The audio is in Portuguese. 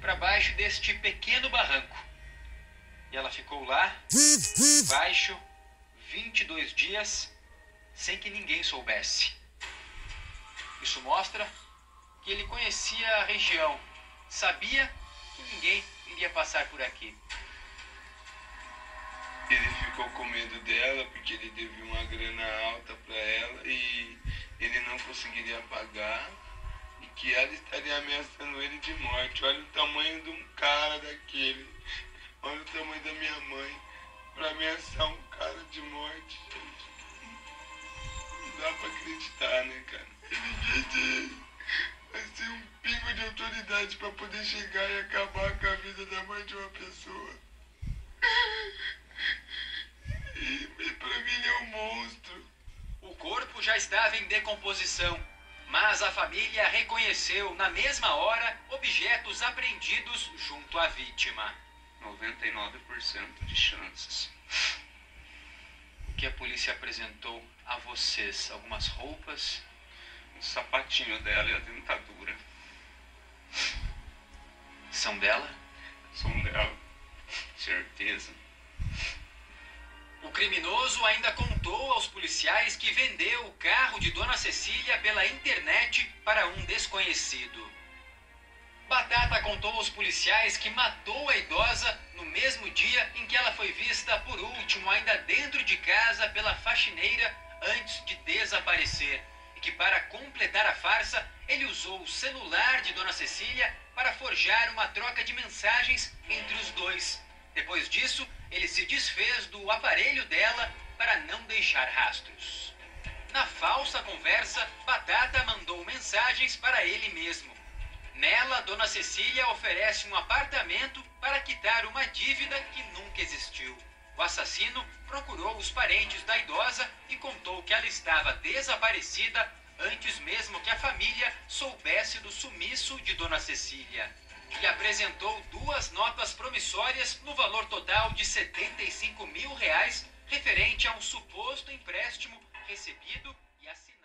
para baixo deste pequeno barranco. E ela ficou lá, baixo, 22 dias, sem que ninguém soubesse. Isso mostra que ele conhecia a região, sabia que ninguém iria passar por aqui. Ele ficou com medo dela porque ele devia uma grana alta para ela e ele não conseguiria pagar e que ela estaria ameaçando ele de morte. Olha o tamanho de um cara daquele, olha o tamanho da minha mãe para ameaçar um cara de morte, gente. Não dá para acreditar, né, cara? Ele devia ter um pingo de autoridade para poder chegar e acabar com a vida da mãe de uma pessoa. E pra mim ele é um monstro. O corpo já estava em decomposição, mas a família reconheceu na mesma hora objetos apreendidos junto à vítima. 99% de chances. O que a polícia apresentou a vocês? Algumas roupas? O sapatinho dela e a dentadura. São dela? São dela. Certeza. O criminoso ainda contou aos policiais que vendeu o carro de Dona Cecília pela internet para um desconhecido. Batata contou aos policiais que matou a idosa no mesmo dia em que ela foi vista por último, ainda dentro de casa, pela faxineira antes de desaparecer. E que, para completar a farsa, ele usou o celular de Dona Cecília para forjar uma troca de mensagens entre os dois. Depois disso, ele se desfez do aparelho dela para não deixar rastros. Na falsa conversa, Batata mandou mensagens para ele mesmo. Nela, Dona Cecília oferece um apartamento para quitar uma dívida que nunca existiu. O assassino procurou os parentes da idosa e contou que ela estava desaparecida antes mesmo que a família soubesse do sumiço de Dona Cecília. E apresentou 2 notas promissórias no valor total de R$75 mil, referente a um suposto empréstimo recebido e assinado.